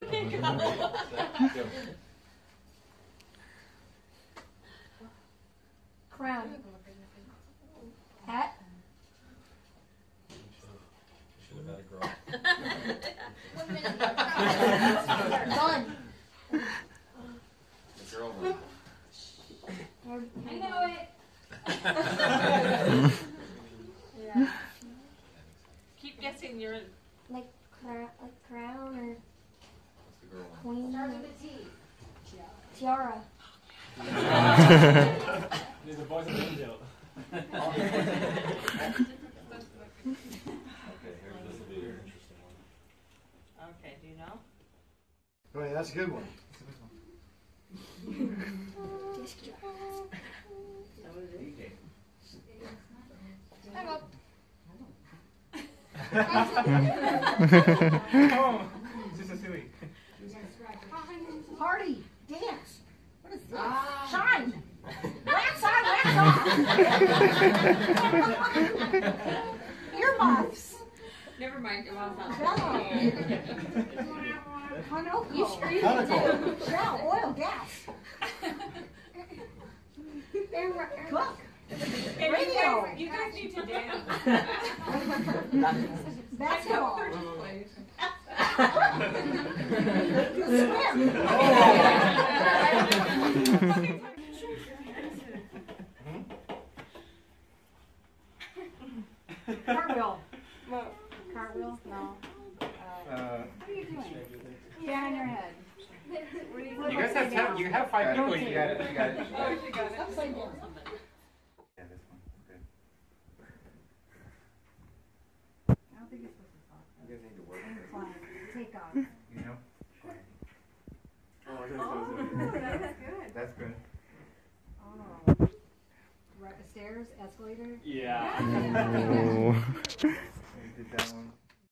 Crown. Hat. Should have had a girl. Gun. The girl one. I know it. Yeah. Keep guessing your. Like crown or What's the girl one? queen. Start with a T. Tiara. There's a voice of an angel. Okay, here, this will be an interesting one. Okay, do you know? Oh, yeah, that's a good one. Disc jockey. Oh, this is silly. Party. Dance. What is this? Ah. Shine. Wax on, wax off. Earmuffs. Never mind. It was not. Bellow. Hanoko. You screamed. Hanako. Shell, oil, gas. Cook. Hey, Radio. You guys need to dance. Basketball. Cartwheel. Cartwheel? No. What are you doing? Yeah, in your head. You guys have 10, you have 5 people. You got it. You got it. Oh, she got it. Upside down. Yeah, this one. Okay. I don't think it's supposed to talk. You guys need to work. Incline. Take off. You know? Oh, that's good. That's good. Oh. Right, stairs, escalator. Yeah. Oh.